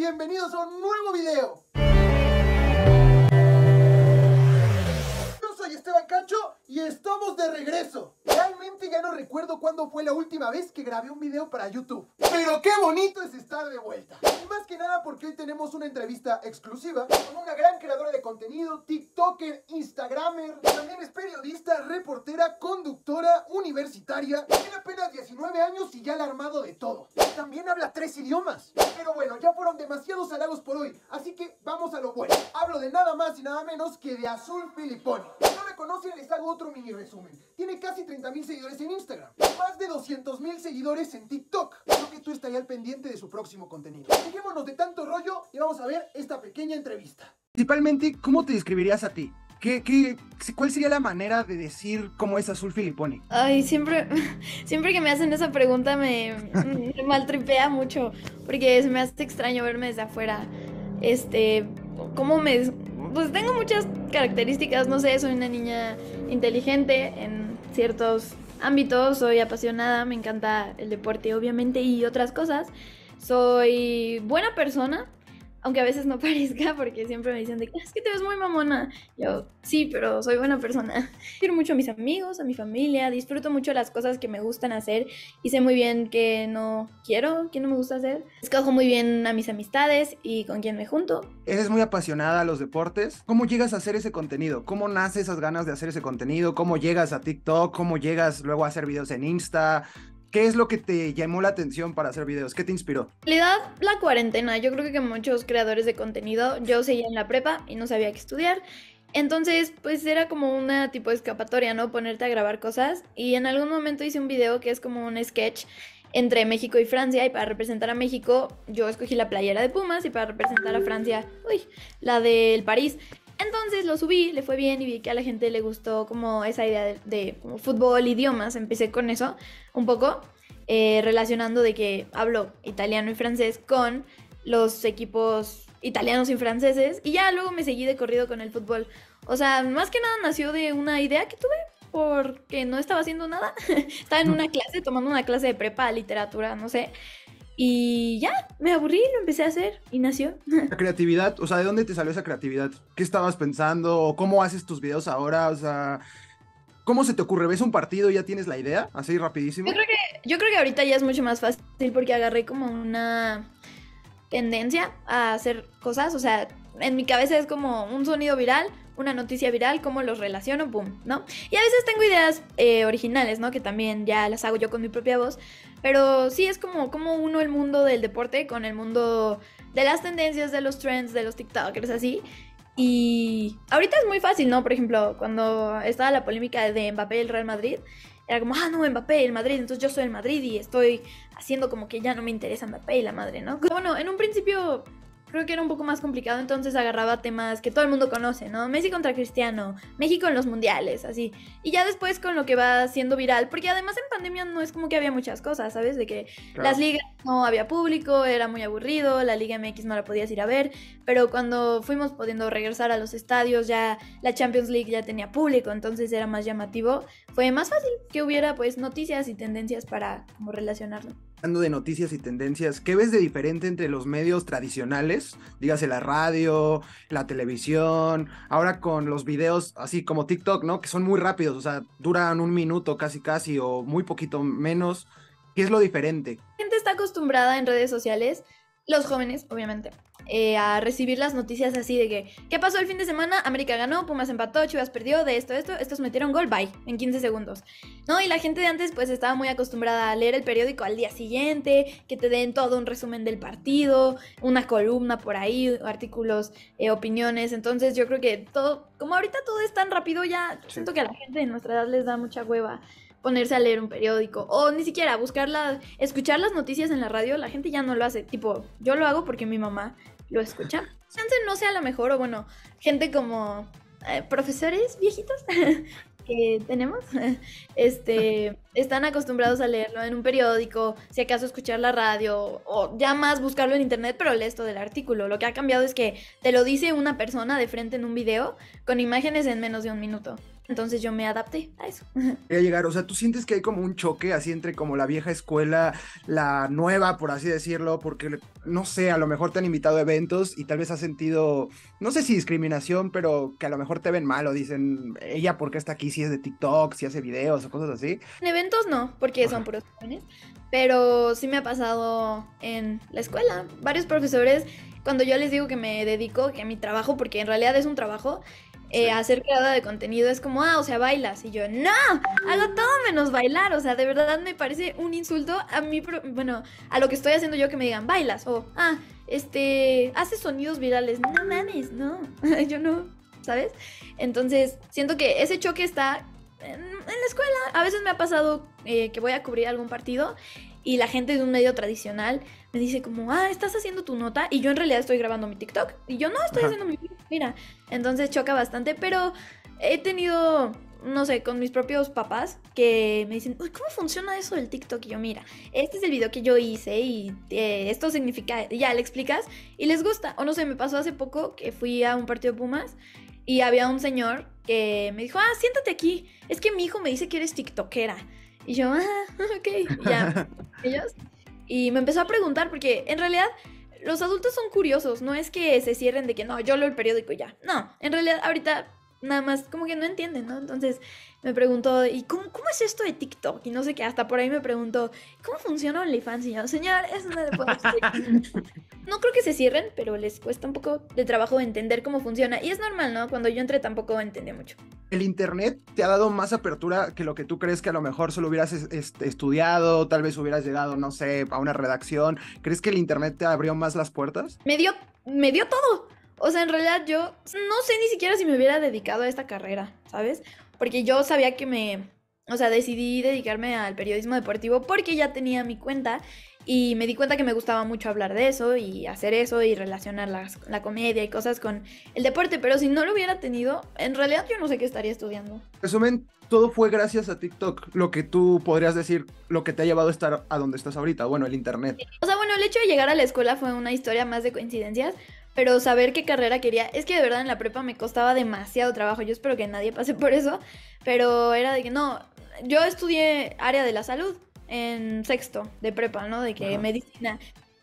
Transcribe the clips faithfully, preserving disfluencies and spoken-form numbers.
bienvenidos a un nuevo video. Yo soy Esteban Cacho y estamos de regreso. Realmente ya no recuerdo cuándo fue la última vez que grabé un video para YouTube, pero qué bonito es estar de vuelta. Y más que nada porque hoy tenemos una entrevista exclusiva con una gran creadora de contenido, tiktoker, instagramer, también es periodista, reportera, conductora, universitaria, tiene apenas diecinueve años y ya la ha armado de todo. También habla tres idiomas. Pero bueno, ya fueron demasiados halagos por hoy, así que vamos a lo bueno. Hablo de nada más y nada menos que de Azul Filiponi. Si no la conocen, les hago otro mini resumen. Tiene casi treinta mil seguidores en Instagram, más de doscientos mil seguidores en TikTok. Creo que tú estarías al pendiente de su próximo contenido. Dejémonos de tanto rollo y vamos a ver esta pequeña entrevista. Principalmente, ¿cómo te describirías a ti? ¿Qué, qué, ¿Cuál sería la manera de decir cómo es Azul Filiponi? Ay, siempre, siempre que me hacen esa pregunta me, me maltripea mucho, porque se me hace extraño verme desde afuera. Este, ¿cómo me...? Pues tengo muchas características, no sé, soy una niña inteligente en ciertos ámbitos, soy apasionada, me encanta el deporte obviamente y otras cosas. Soy buena persona, aunque a veces no parezca, porque siempre me dicen de que es que te ves muy mamona. Yo, sí, pero soy buena persona. Quiero mucho a mis amigos, a mi familia, disfruto mucho las cosas que me gustan hacer y sé muy bien que no quiero, que no me gusta hacer. Escojo muy bien a mis amistades y con quién me junto. Eres muy apasionada a los deportes. ¿Cómo llegas a hacer ese contenido? ¿Cómo nace esas ganas de hacer ese contenido? ¿Cómo llegas a TikTok? ¿Cómo llegas luego a hacer videos en Insta? ¿Qué es lo que te llamó la atención para hacer videos? ¿Qué te inspiró? En realidad, la cuarentena. Yo creo que muchos creadores de contenido, yo seguía en la prepa y no sabía qué estudiar. Entonces, pues era como una tipo de escapatoria, ¿no? Ponerte a grabar cosas. Y en algún momento hice un video que es como un sketch entre México y Francia. Y para representar a México, yo escogí la playera de Pumas. Y para representar a Francia, uy, la del París. Entonces lo subí, le fue bien y vi que a la gente le gustó como esa idea de, de como fútbol, idiomas. Empecé con eso un poco, eh, relacionando de que hablo italiano y francés con los equipos italianos y franceses. Y ya luego me seguí de corrido con el fútbol. O sea, más que nada nació de una idea que tuve porque no estaba haciendo nada. Estaba en una clase, tomando una clase de prepa, literatura, no sé. Y ya, me aburrí, lo empecé a hacer y nació. La creatividad, o sea, ¿de dónde te salió esa creatividad? ¿Qué estabas pensando? ¿O cómo haces tus videos ahora? O sea, ¿cómo se te ocurre? ¿Ves un partido y ya tienes la idea? Así rapidísimo. Yo creo que, yo creo que ahorita ya es mucho más fácil porque agarré como una tendencia a hacer cosas. O sea, en mi cabeza es como un sonido viral, una noticia viral, cómo los relaciono, boom, ¿no? Y a veces tengo ideas eh, originales, ¿no? Que también ya las hago yo con mi propia voz. Pero sí es como, como uno el mundo del deporte con el mundo de las tendencias, de los trends, de los tiktokers, así. Y ahorita es muy fácil, ¿no? Por ejemplo, cuando estaba la polémica de Mbappé y el Real Madrid, era como, ah, no, Mbappé, el Madrid, entonces yo soy el Madrid y estoy haciendo como que ya no me interesa Mbappé y la madre, ¿no? Bueno, en un principio creo que era un poco más complicado, entonces agarraba temas que todo el mundo conoce, ¿no? Messi contra Cristiano, México en los mundiales, así. Y ya después con lo que va siendo viral, porque además en pandemia no es como que había muchas cosas, ¿sabes? De que claro, las ligas no había público, era muy aburrido, la Liga M X no la podías ir a ver, pero cuando fuimos pudiendo regresar a los estadios, ya la Champions League ya tenía público, entonces era más llamativo. Fue más fácil que hubiera, pues, noticias y tendencias para como relacionarlo. Hablando de noticias y tendencias, ¿qué ves de diferente entre los medios tradicionales? Dígase la radio, la televisión, ahora con los videos así como TikTok, ¿no? Que son muy rápidos, o sea, duran un minuto casi casi o muy poquito menos. ¿Qué es lo diferente? La gente está acostumbrada en redes sociales, los jóvenes, obviamente, eh, a recibir las noticias así de que ¿qué pasó el fin de semana? América ganó, Pumas empató, Chivas perdió, de esto, esto, estos metieron gol, bye, en quince segundos, ¿no? Y la gente de antes pues estaba muy acostumbrada a leer el periódico al día siguiente, que te den todo un resumen del partido, una columna por ahí, artículos, eh, opiniones. Entonces yo creo que todo, como ahorita todo es tan rápido, ya sí, siento que a la gente de nuestra edad les da mucha hueva ponerse a leer un periódico o ni siquiera buscarla, escuchar las noticias en la radio. La gente ya no lo hace, tipo, yo lo hago porque mi mamá lo escucha. Chance no sea la mejor, o bueno, gente como eh, profesores viejitos que tenemos, este, están acostumbrados a leerlo en un periódico, si acaso escuchar la radio o ya más buscarlo en internet, pero lees todo el artículo. Lo que ha cambiado es que te lo dice una persona de frente en un video con imágenes en menos de un minuto. Entonces yo me adapté a eso. Quería llegar, o sea, ¿tú sientes que hay como un choque así entre como la vieja escuela, la nueva, por así decirlo? Porque, no sé, a lo mejor te han invitado a eventos y tal vez has sentido, no sé si discriminación, pero que a lo mejor te ven mal o dicen, ella, ¿por qué está aquí? Si es de TikTok, si hace videos o cosas así. En eventos no, porque son puros jóvenes, pero sí me ha pasado en la escuela. Varios profesores, cuando yo les digo que me dedico, que a mi trabajo, porque en realidad es un trabajo, Eh, sí. Hacer creadora de contenido es como, ah, o sea, bailas. Y yo, no, hago todo menos bailar. O sea, de verdad me parece un insulto a mí, bueno, a lo que estoy haciendo yo, que me digan, bailas. O, ah, este, haces sonidos virales. No mames, no, yo no, ¿sabes? Entonces, siento que ese choque está en, en la escuela. A veces me ha pasado eh, que voy a cubrir algún partido y la gente de un medio tradicional me dice como, ah, ¿estás haciendo tu nota? Y yo en realidad estoy grabando mi TikTok. Y yo, no, estoy Ajá. haciendo mi video, mira. Entonces choca bastante, pero he tenido, no sé, con mis propios papás que me dicen, uy, ¿cómo funciona eso del TikTok? Y yo, mira, este es el video que yo hice y eh, esto significa, ya le explicas y les gusta. O no sé, me pasó hace poco que fui a un partido de Pumas y había un señor que me dijo, ah, siéntate aquí, es que mi hijo me dice que eres tiktokera. Y yo, ah, ok, y ya, ellos. Y me empezó a preguntar, porque en realidad los adultos son curiosos, no es que se cierren de que no, yo leo el periódico y ya. No, en realidad ahorita nada más como que no entienden, ¿no? Entonces me preguntó, ¿y cómo, cómo es esto de TikTok? Y no sé qué, hasta por ahí me preguntó, ¿cómo funciona OnlyFans? Y yo, señor, eso no le puedo explicar. No creo que se cierren, pero les cuesta un poco de trabajo entender cómo funciona. Y es normal, ¿no? Cuando yo entré tampoco entendí mucho. ¿El internet te ha dado más apertura que lo que tú crees que a lo mejor solo hubieras est- estudiado, tal vez hubieras llegado, no sé, a una redacción? ¿Crees que el internet te abrió más las puertas? Me dio, me dio todo. O sea, en realidad yo no sé ni siquiera si me hubiera dedicado a esta carrera, ¿sabes? Porque yo sabía que me... O sea, decidí dedicarme al periodismo deportivo porque ya tenía mi cuenta y me di cuenta que me gustaba mucho hablar de eso y hacer eso y relacionar las, la comedia y cosas con el deporte. Pero si no lo hubiera tenido, en realidad yo no sé qué estaría estudiando. Resumen, todo fue gracias a TikTok, lo que tú podrías decir, lo que te ha llevado a estar a donde estás ahorita, bueno, el internet. O sea, bueno, el hecho de llegar a la escuela fue una historia más de coincidencias, pero saber qué carrera quería, es que de verdad en la prepa me costaba demasiado trabajo, yo espero que nadie pase por eso, pero era de que no, yo estudié área de la salud en sexto de prepa, ¿no? De que Ajá. medicina,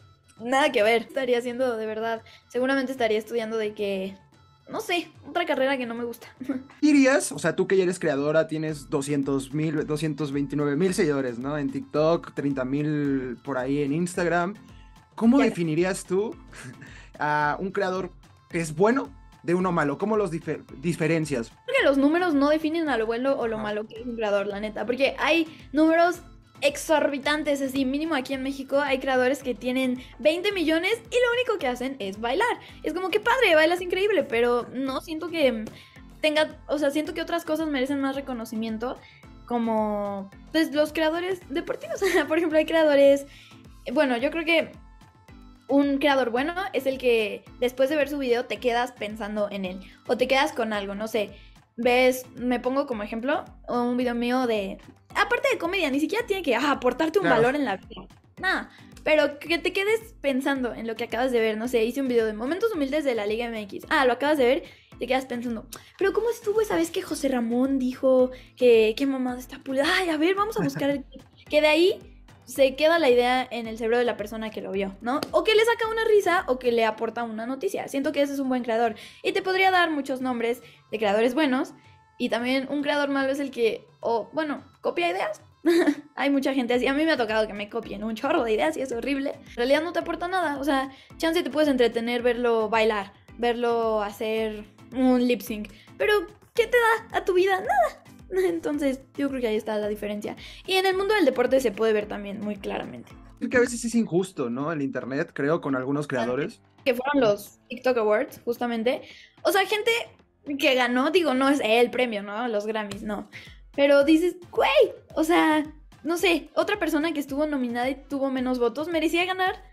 nada que ver, estaría haciendo de verdad, seguramente estaría estudiando de que... No sé, otra carrera que no me gusta. ¿Dirías? O sea, tú que ya eres creadora, tienes doscientos mil, doscientos veintinueve mil seguidores, ¿no? En TikTok, treinta mil por ahí en Instagram. ¿Cómo ya. definirías tú a un creador que es bueno de uno malo? ¿Cómo los difer- diferencias? Creo que los números no definen a lo bueno o lo ah. malo que es un creador, la neta. Porque hay números exorbitantes, así mínimo aquí en México hay creadores que tienen veinte millones y lo único que hacen es bailar. Es como que padre, bailas increíble, pero no siento que tenga, o sea, siento que otras cosas merecen más reconocimiento, como pues, los creadores deportivos. Por ejemplo, hay creadores, bueno, yo creo que un creador bueno es el que después de ver su video te quedas pensando en él o te quedas con algo, no sé. Ves, me pongo como ejemplo un video mío de... Aparte de comedia, ni siquiera tiene que ah, aportarte un claro. valor en la vida. Nada, pero que te quedes pensando en lo que acabas de ver. No sé, hice un video de momentos humildes de la Liga M X. Ah, lo acabas de ver y te quedas pensando, pero ¿cómo estuvo esa vez que José Ramón dijo que, que mamá está pulida? Ay, a ver, vamos a buscar el... Que de ahí se queda la idea en el cerebro de la persona que lo vio, ¿no? O que le saca una risa o que le aporta una noticia. Siento que ese es un buen creador. Y te podría dar muchos nombres de creadores buenos. Y también un creador malo es el que, o oh, bueno, copia ideas. Hay mucha gente así. A mí me ha tocado que me copien un chorro de ideas y es horrible. En realidad no te aporta nada. O sea, chance te puedes entretener, verlo bailar, verlo hacer un lip sync. Pero, ¿qué te da a tu vida? Nada. Entonces, yo creo que ahí está la diferencia. Y en el mundo del deporte se puede ver también muy claramente. Es que a veces es injusto, ¿no? El internet, creo, con algunos creadores. Que fueron los TikTok Awards, justamente. O sea, gente... que ganó, digo, no es el premio, ¿no? Los Grammys, no. Pero dices, güey, o sea, no sé, otra persona que estuvo nominada y tuvo menos votos merecía ganar.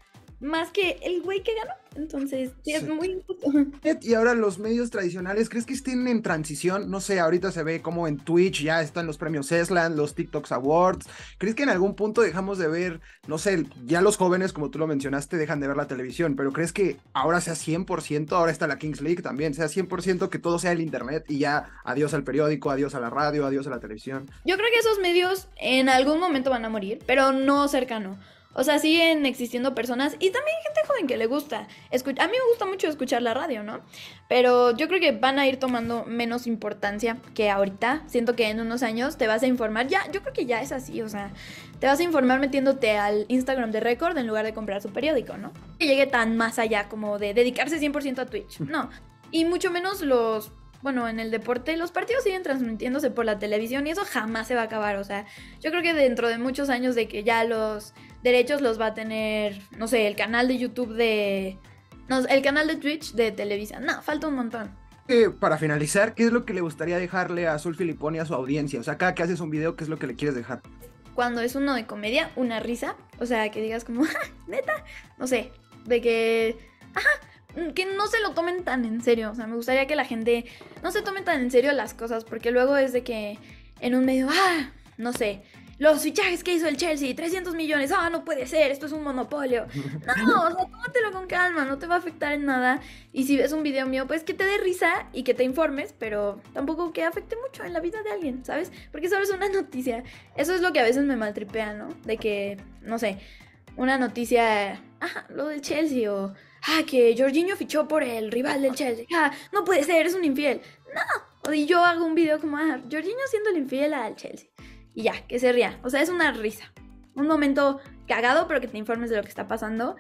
más que el güey que ganó. Entonces, sí, es Sí. muy injusto. Y ahora los medios tradicionales, ¿crees que estén en transición? No sé, ahorita se ve como en Twitch ya están los premios Eslan, los TikToks Awards. ¿Crees que en algún punto dejamos de ver, no sé, ya los jóvenes, como tú lo mencionaste, dejan de ver la televisión, pero crees que ahora sea cien por ciento, ahora está la Kings League también, sea cien por ciento que todo sea el internet y ya adiós al periódico, adiós a la radio, adiós a la televisión? Yo creo que esos medios en algún momento van a morir, pero no cercano. O sea, siguen existiendo personas y también gente joven que le gusta. Escu- a mí me gusta mucho escuchar la radio, ¿no? Pero yo creo que van a ir tomando menos importancia que ahorita. Siento que en unos años te vas a informar. Ya, yo creo que ya es así, o sea, te vas a informar metiéndote al Instagram de Record en lugar de comprar su periódico, ¿no? Que llegue tan más allá como de dedicarse cien por ciento a Twitch, no. Y mucho menos los... Bueno, en el deporte los partidos siguen transmitiéndose por la televisión y eso jamás se va a acabar. O sea, yo creo que dentro de muchos años de que ya los derechos los va a tener, no sé, el canal de YouTube de... No, el canal de Twitch de Televisa. No, falta un montón. Eh, para finalizar, ¿qué es lo que le gustaría dejarle a Azul Filipón y a su audiencia? O sea, cada que haces un video, ¿qué es lo que le quieres dejar? Cuando es uno de comedia, una risa. O sea, que digas como, "Ja, neta", no sé, de que... Ajá, que no se lo tomen tan en serio. O sea, me gustaría que la gente no se tome tan en serio las cosas, porque luego es de que en un medio, ah, no sé, los fichajes que hizo el Chelsea, trescientos millones, ah, no puede ser, esto es un monopolio. No, o sea, tómatelo con calma, no te va a afectar en nada. Y si ves un video mío, pues que te dé risa y que te informes, pero tampoco que afecte mucho en la vida de alguien, ¿sabes? Porque solo es una noticia. Eso es lo que a veces me maltripea, ¿no? De que, no sé, una noticia, ajá, lo del Chelsea o... Ah, que Jorginho fichó por el rival del Chelsea. Ah, no puede ser, es un infiel. No. Y yo hago un video como, ah, Jorginho siendo el infiel al Chelsea. Y ya, que se ría. O sea, es una risa. Un momento cagado, pero que te informes de lo que está pasando.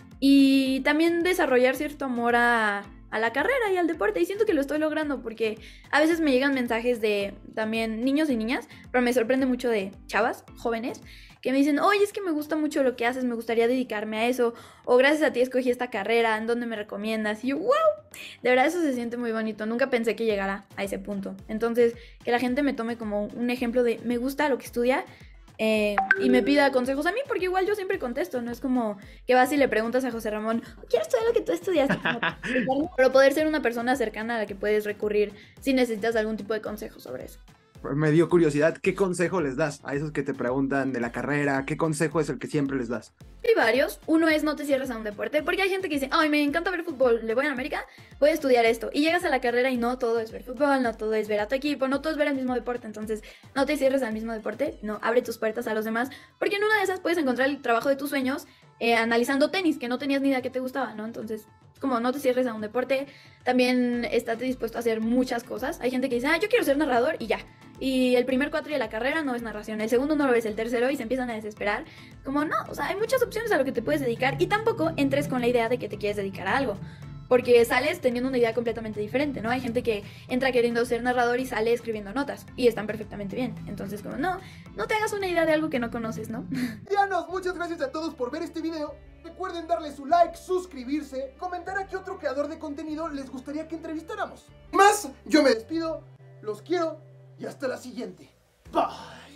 Y también desarrollar cierto amor a, a la carrera y al deporte. Y siento que lo estoy logrando porque a veces me llegan mensajes de también niños y niñas, pero me sorprende mucho de chavas, jóvenes, que me dicen, oye, es que me gusta mucho lo que haces, me gustaría dedicarme a eso, o gracias a ti escogí esta carrera, ¿en dónde me recomiendas? Y yo, wow, de verdad eso se siente muy bonito, nunca pensé que llegara a ese punto. Entonces, que la gente me tome como un ejemplo de, me gusta lo que estudia, eh, y me pida consejos a mí, porque igual yo siempre contesto, no es como que vas y le preguntas a José Ramón, quiero estudiar lo que tú estudiaste, como, pero poder ser una persona cercana a la que puedes recurrir si necesitas algún tipo de consejo sobre eso. Me dio curiosidad, ¿qué consejo les das a esos que te preguntan de la carrera? ¿Qué consejo es el que siempre les das? Hay varios. Uno es no te cierres a un deporte, porque hay gente que dice, ay, me encanta ver fútbol, le voy a América, voy a estudiar esto. Y llegas a la carrera y no todo es ver fútbol, no todo es ver a tu equipo, no todo es ver el mismo deporte. Entonces, no te cierres al mismo deporte, no, abre tus puertas a los demás, porque en una de esas puedes encontrar el trabajo de tus sueños eh, analizando tenis, que no tenías ni idea que te gustaba, ¿no? Entonces, como no te cierres a un deporte, también estate dispuesto a hacer muchas cosas. Hay gente que dice, ah, yo quiero ser narrador y ya. Y el primer cuatri de la carrera no es narración, el segundo no lo es, el tercero, y se empiezan a desesperar. Como no, o sea, hay muchas opciones a lo que te puedes dedicar y tampoco entres con la idea de que te quieres dedicar a algo. Porque sales teniendo una idea completamente diferente, ¿no? Hay gente que entra queriendo ser narrador y sale escribiendo notas y están perfectamente bien. Entonces, como no, no te hagas una idea de algo que no conoces, ¿no? Dianos, muchas gracias a todos por ver este video. Recuerden darle su like, suscribirse, comentar a qué otro creador de contenido les gustaría que entrevistáramos. Más, yo me despido, los quiero y hasta la siguiente. Bye.